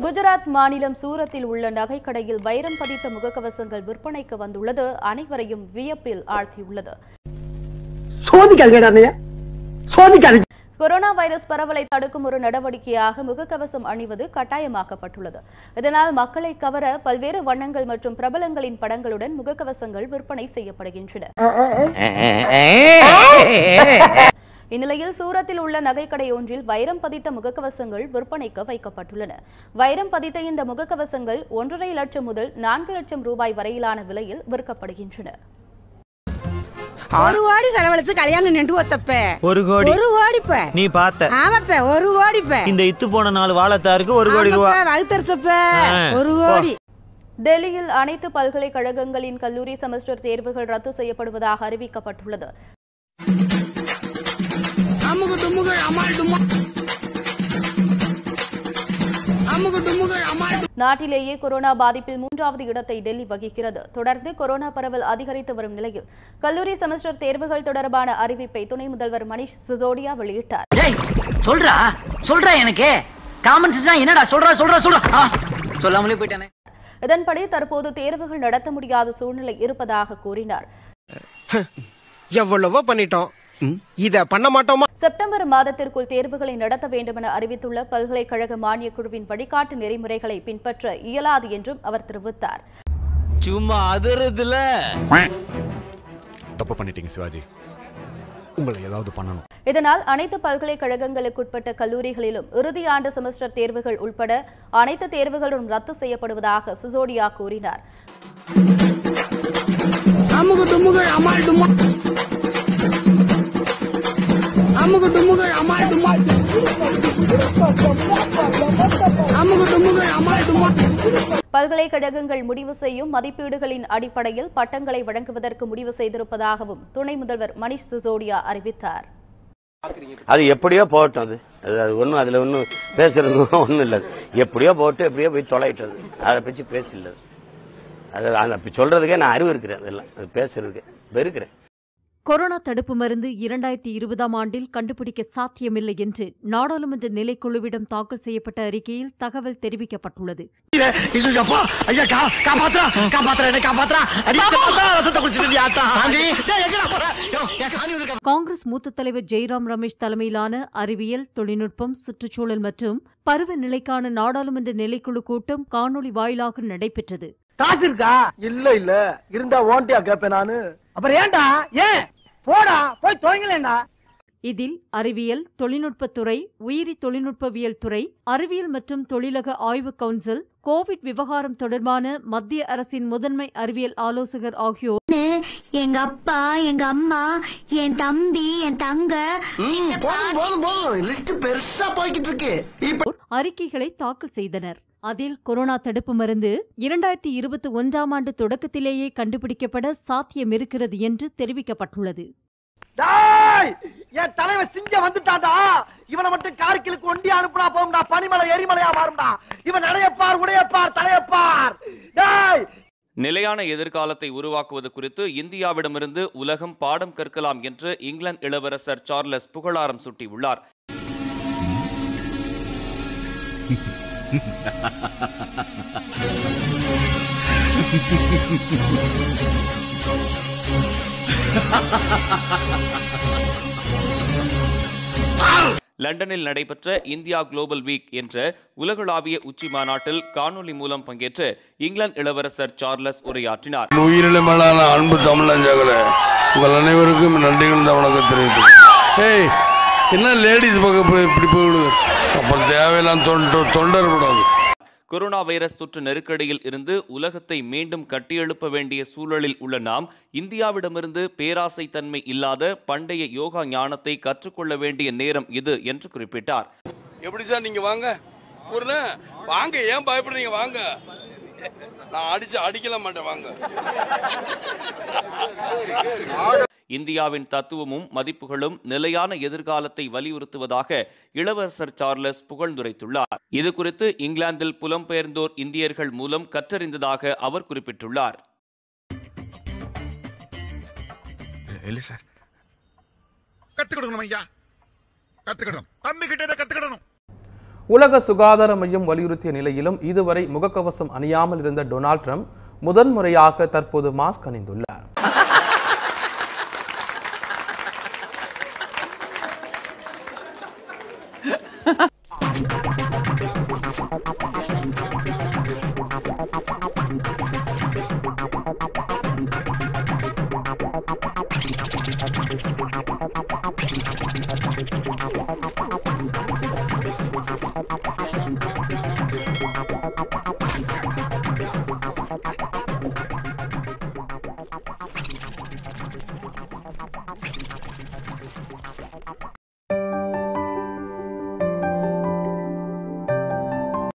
குஜராத் மாநிலம் சூரத்தில் உள்ள நகைக்கடையில் வைரம் பதித்த முகக்கவசங்கள் விற்பனைக்கு வந்துள்ளது அனைவரையும் வியப்பில் ஆழ்த்தியுள்ளது. கொரோனா வைரஸ் பரவலை தடுக்கும் ஒரு நடவடிக்கையாக முகக்கவசம் அணிவது கட்டாயமாக்கப்பட்டுள்ளது. இதனால் மக்களை கவர பல்வேறு வண்ணங்கள் மற்றும் பிரபலங்களின் படங்களுடன் முகக்கவசங்கள் விற்பனை செய்யப்படுகின்றன. இந்நிலையில் சூரத்தில் உள்ள நகைக்கடை ஒன்றில் வைரம் பதித்த முகக்கவசங்கள் விற்பனைக்கு வைக்கப்பட்டுள்ளன. வைரம் பதித்த இந்த முகக்கவசங்கள் 1.5 லட்சம் முதல் 4 லட்சம் ரூபாய் வரையிலான விலையில் விற்கப்படுகின்றன. 1 கோடி செலவழிச்சு கல்யாணம் நின்று வச்சப்ப 1 கோடி நீ பார்த்த ஆமாப்ப 1 கோடி இந்த இத்து போன 4 வாழத்தாருக்கு 1 கோடி ரூபாய் வகுத்தறிச்சப்ப 1 கோடி. டெல்லியில் அனைத்து பல்கலைக்கழகங்களின் கல்லூரி செமஸ்டர் தேர்வுகள் ரத்து செய்யப்படுவதாக அறிவிக்கப்பட்டுள்ளது. நாட்டிலேயே கொரோனா பாதிப்பில் 3வது இடத்தை டெல்லி வகிக்கிறது. தொடர்ந்து கொரோனா பரவல் அதிகரித்து வரும் நிலையில் கல்லூரி செமஸ்டர் தேர்வுகள் தொடர்பான அறிவிப்பை துணை முதல்வர் மணிஷ் சிசோடியா வெளியிட்டார். இதன்படி தற்போது தேர்வுகள் நடத்த முடியாத சூழ்நிலை இருப்பதாக கூறினார். எவ்வளவோ பண்ணிட்டோம், இத பண்ண மாட்டோமா? செப்டம்பர் மாதத்திற்குள் தேர்வுகளை நடத்த வேண்டும் என அறிவித்துள்ள பல்கலைக்கழக மானியக் குழுவின் வழிகாட்டு நெறிமுறைகளை பின்பற்ற இயலாது என்றும் அவர் தெரிவித்தார். சும்மா அதிரதுல தப்பு பண்ணிட்டீங்க சிவாஜி, உங்களை ஏதாவது பண்ணணும். இதனால் அனைத்து பல்கலைக்கழகங்களுக்குட்பட்ட கல்லூரிகளிலும் இறுதி ஆண்டு செமஸ்டர் தேர்வுகள் உட்பட அனைத்து தேர்வுகளும் ரத்து செய்யப்படுவதாக சிசோடியா கூறினார். பல்கலைக்கழகங்கள் முடிவு செய்யும் மதிப்பீடுகளின் அடிப்படையில் பட்டங்களை வழங்குவதற்கு முடிவு செய்திருப்பதாகவும் துணை முதல்வர் மணிஷ் சிசோடியா அறிவித்தார். அது எப்படியோ போட்டோம், அது ஒன்றும் அதுல ஒன்றும் பேசுறது ஒன்றும் இல்லை. எப்படியோ போட்டு எப்படியோ போய் தொலைட்டது, அதை பற்றி பேசல. அது சொல்றதுக்கே நான் அறிவு இருக்கிறேன், அதெல்லாம் அது பேசுறதுக்கு வெறுக்கிறேன். கொரோனா தடுப்பு மருந்து 2020ஆம் ஆண்டில் கண்டுபிடிக்க சாத்தியமில்லை என்று நாடாளுமன்ற நிலைக்குழுவிடம் தாக்கல் செய்யப்பட்ட அறிக்கையில் தகவல் தெரிவிக்கப்பட்டுள்ளது. காங்கிரஸ் மூத்த தலைவர் ஜெய்ராம் ரமேஷ் தலைமையிலான அறிவியல், தொழில்நுட்பம், சுற்றுச்சூழல் மற்றும் பருவநிலைக்கான நாடாளுமன்ற நிலைக்குழு கூட்டம் காணொலி வாயிலாக நடைபெற்றது. காசு இருக்கா? இல்ல இருந்தா ஓண்டியா கேப்பேன் நானு. அப்புறம் ஏன்டா ஏன் போடா போய் துவங்கலேண்டா. இதில் அறிவியல், தொழில்நுட்பத்துறை, உயிரி தொழில்நுட்பவியல் துறை, அறிவியல் மற்றும் தொழிலக ஆய்வு கவுன்சில், கோவிட் விவகாரம் தொடர்பான மத்திய அரசின் முதன்மை அறிவியல் ஆலோசகர் ஆகியோர் எங்க அப்பா, எங்க அம்மா, என் தம்பி, என் தங்க பெருசா போய்கிட்டு இருக்கு அறிக்கைகளை தாக்கல் செய்தனர். அதில் கொரோனா தடுப்பு மருந்து 2021ஆம் ஆண்டு தொடக்கத்திலேயே கண்டுபிடிக்கப்பட சாத்தியம் இருக்கிறது என்று தெரிவிக்கப்பட்டுள்ளது. என் தலைவன் சிங்கம் வந்துட்டாடா, இவனை மட்டும் கார்கிலுக்கு ஒண்டி அனுப்புனா போகும்டா, பனிமலை எரிமலையா மாறும்டா. இவன் நடையப்பார், உடையப்பார், தலையப்பார். நிலையான எதிர்காலத்தை உருவாக்குவது குறித்து இந்தியாவிடமிருந்து உலகம் பாடம் கற்கலாம் என்று இங்கிலாந்து இளவரசர் சார்லஸ் புகழாரம் சூட்டியுள்ளார். லண்டனில் நடைபெற்ற இந்தியா குளோபல் வீக் என்ற உலகளாவிய உச்சி மாநாட்டில் காணொலி மூலம் பங்கேற்று இங்கிலாந்து இளவரசர் சார்லஸ் உரையாற்றினார். உயிரிழமையான அன்பு தமிழஞ்சங்களே, உங்கள் அனைவருக்கும் நன்றிகள் வணக்கம் தெரிவிக்கிறேன். என்ன லேடிஸ் பக்கம் இப்படி போயிடுது, அப்புறம் தேவையெல்லாம் தொண்டர் கூடாது. கொரோனா வைரஸ் தொற்று நெருக்கடியில் இருந்து உலகத்தை மீண்டும் கட்டியெழுப்ப வேண்டிய சூழலில் உள்ள நாம் இந்தியாவிடமிருந்து பேராசை தன்மை இல்லாத பண்டைய யோகா ஞானத்தை கற்றுக்கொள்ள வேண்டிய நேரம் இது என்று குறிப்பிட்டார். எப்படி சார் நீங்க வாங்க வாங்க, ஏன் பயப்படுறீங்க? வாங்க, நான் அடிக்கல மாட்டேன், வாங்க. இந்தியாவின் தத்துவமும் மதிப்புகளும் நிலையான எதிர்காலத்தை வலியுறுத்துவதாக இளவரசர் சார்லஸ் புகழ்ந்துரைத்துள்ளார். இதுகுறித்து இங்கிலாந்தில் புலம்பெயர்ந்தோர் இந்தியர்கள் மூலம் கற்றறிந்ததாக அவர் குறிப்பிட்டுள்ளார். கத்துக்கணும் ஐயா, கத்துக்கணும், தம்பி கிட்ட கத்துக்கணும். உலக சுகாதார மையம் வலியுறுத்திய நிலையிலும் இதுவரை முகக்கவசம் அணியாமல் இருந்த டொனால்ட் ட்ரம்ப் முதன்முறையாக தற்போது மாஸ்க் அணிந்துள்ளார்.